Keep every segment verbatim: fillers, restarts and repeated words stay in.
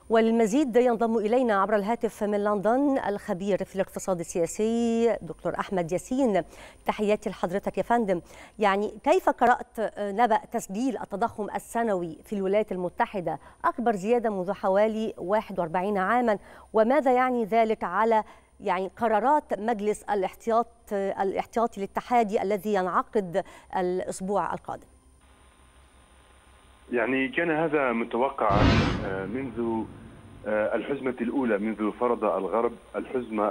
وللمزيد ينضم إلينا عبر الهاتف من لندن الخبير في الاقتصاد السياسي دكتور أحمد ياسين. تحياتي لحضرتك يا فندم. يعني كيف قرأت نبأ تسجيل التضخم السنوي في الولايات المتحدة أكبر زيادة منذ حوالي واحد وأربعين عاما، وماذا يعني ذلك على يعني قرارات مجلس الاحتياط الاحتياطي الاتحادي الذي ينعقد الأسبوع القادم؟ يعني كان هذا متوقعا منذ الحزمة الأولى، منذ فرض الغرب الحزمة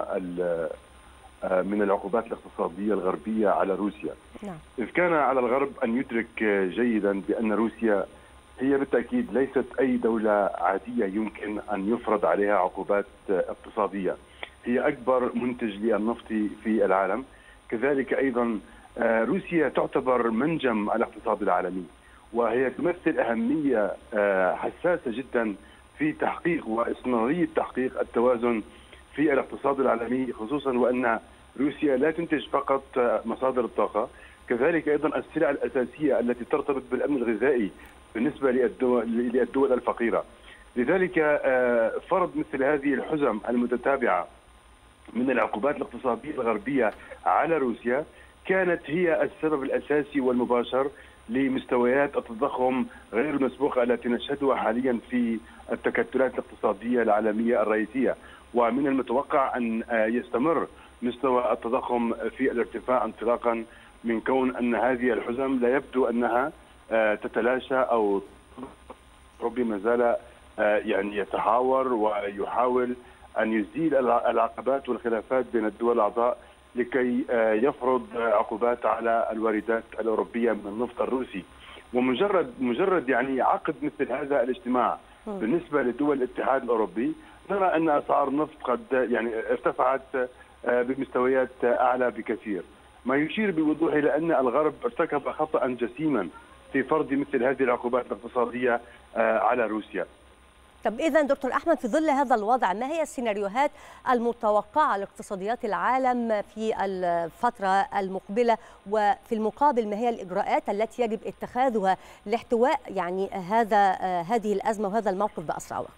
من العقوبات الاقتصادية الغربية على روسيا. نعم. إذ كان على الغرب أن يدرك جيدا بأن روسيا هي بالتأكيد ليست أي دولة عادية يمكن أن يفرض عليها عقوبات اقتصادية. هي أكبر منتج للنفط في العالم، كذلك أيضا روسيا تعتبر منجم الاقتصاد العالمي، وهي تمثل أهمية حساسة جدا في تحقيق واستمرارية تحقيق التوازن في الاقتصاد العالمي، خصوصا وأن روسيا لا تنتج فقط مصادر الطاقة، كذلك أيضا السلع الأساسية التي ترتبط بالأمن الغذائي بالنسبة للدول, للدول الفقيرة. لذلك فرض مثل هذه الحزم المتتابعة من العقوبات الاقتصادية الغربية على روسيا كانت هي السبب الأساسي والمباشر لمستويات التضخم غير المسبوقة التي نشهدها حاليا في التكتلات الاقتصادية العالمية الرئيسية. ومن المتوقع أن يستمر مستوى التضخم في الارتفاع انطلاقا من كون أن هذه الحزم لا يبدو أنها تتلاشى أو ربما زال يعني يتحاور ويحاول أن يزيل العقبات والخلافات بين الدول الأعضاء لكي يفرض عقوبات على الواردات الأوروبية من النفط الروسي. ومجرد مجرد يعني عقد مثل هذا الاجتماع بالنسبة لدول الاتحاد الأوروبي، نرى أن أسعار النفط قد يعني ارتفعت بمستويات أعلى بكثير، ما يشير بوضوح إلى أن الغرب ارتكب خطأ جسيما في فرض مثل هذه العقوبات الاقتصادية على روسيا. طب إذا دكتور أحمد، في ظل هذا الوضع ما هي السيناريوهات المتوقعة لاقتصاديات العالم في الفترة المقبلة، وفي المقابل ما هي الإجراءات التي يجب اتخاذها لاحتواء يعني هذا هذه الأزمة وهذا الموقف بأسرع وقت؟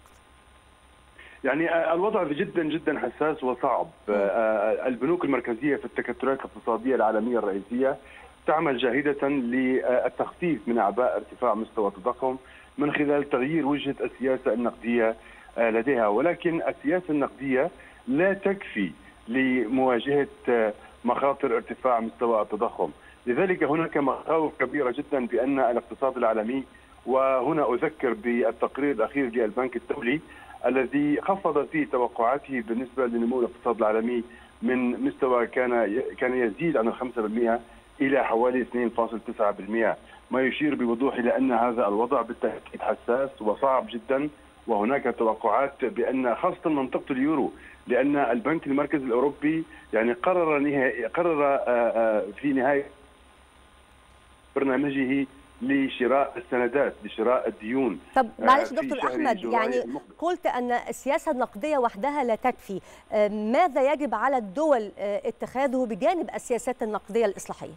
يعني الوضع جدا جدا حساس وصعب. البنوك المركزية في التكتلات الاقتصادية العالمية الرئيسية تعمل جاهدة للتخفيف من أعباء ارتفاع مستوى التضخم من خلال تغيير وجهة السياسة النقدية لديها، ولكن السياسة النقدية لا تكفي لمواجهة مخاطر ارتفاع مستوى التضخم. لذلك هناك مخاوف كبيرة جدا بأن الاقتصاد العالمي، وهنا أذكر بالتقرير الأخير للبنك الدولي الذي خفض فيه توقعاته بالنسبة لنمو الاقتصاد العالمي من مستوى كان كان يزيد عن خمسة بالمئة إلى حوالي اثنين فاصلة تسعة بالمئة، ما يشير بوضوح إلى أن هذا الوضع بالتأكيد حساس وصعب جدا. وهناك توقعات بأن خاصة منطقة اليورو، لأن البنك المركزي الأوروبي يعني قرر نهاية قرر في نهاية برنامجه لشراء السندات، لشراء الديون. طب معلش دكتور أحمد، يعني قلت أن السياسة النقدية وحدها لا تكفي، ماذا يجب على الدول اتخاذه بجانب السياسات النقدية الإصلاحية؟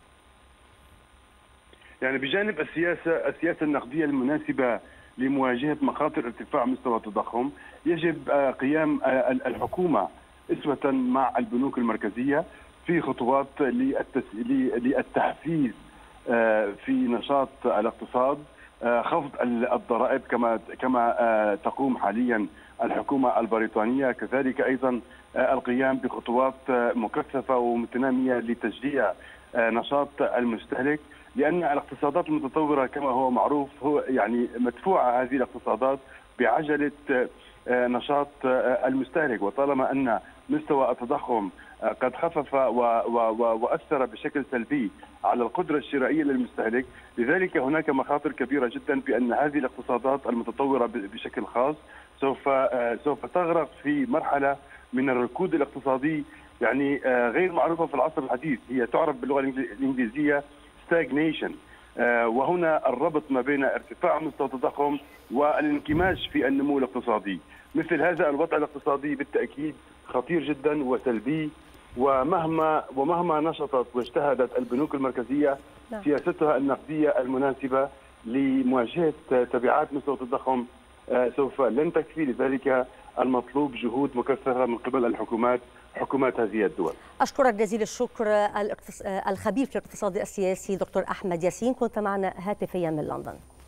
يعني بجانب السياسة السياسة النقدية المناسبة لمواجهة مخاطر ارتفاع مستوى التضخم، يجب قيام الحكومة أسوة مع البنوك المركزية في خطوات للتحفيز في نشاط الاقتصاد، خفض الضرائب كما كما تقوم حاليا الحكومة البريطانية، كذلك أيضا القيام بخطوات مكثفة ومتنامية لتشجيع نشاط المستهلك، لأن الاقتصادات المتطورة كما هو معروف هو يعني مدفوعة هذه الاقتصادات بعجلة نشاط المستهلك، وطالما أن مستوى التضخم قد خفف وأثر بشكل سلبي على القدرة الشرائية للمستهلك، لذلك هناك مخاطر كبيرة جدا بأن هذه الاقتصادات المتطورة بشكل خاص سوف سوف تغرق في مرحلة من الركود الاقتصادي يعني غير معروفة في العصر الحديث، هي تعرف باللغة الإنجليزية stagnation. وهنا الربط ما بين ارتفاع مستوى التضخم والانكماش في النمو الاقتصادي. مثل هذا الوضع الاقتصادي بالتأكيد خطير جدا وسلبي، ومهما ومهما نشطت واجتهدت البنوك المركزية سياستها النقدية المناسبة لمواجهة تبعات مستوى التضخم سوف لن تكفي، لذلك المطلوب جهود مكثفة من قبل الحكومات حكومات هذه الدول. أشكرك جزيل الشكر الخبير في الاقتصاد السياسي دكتور أحمد ياسين، كنت معنا هاتفيا من لندن.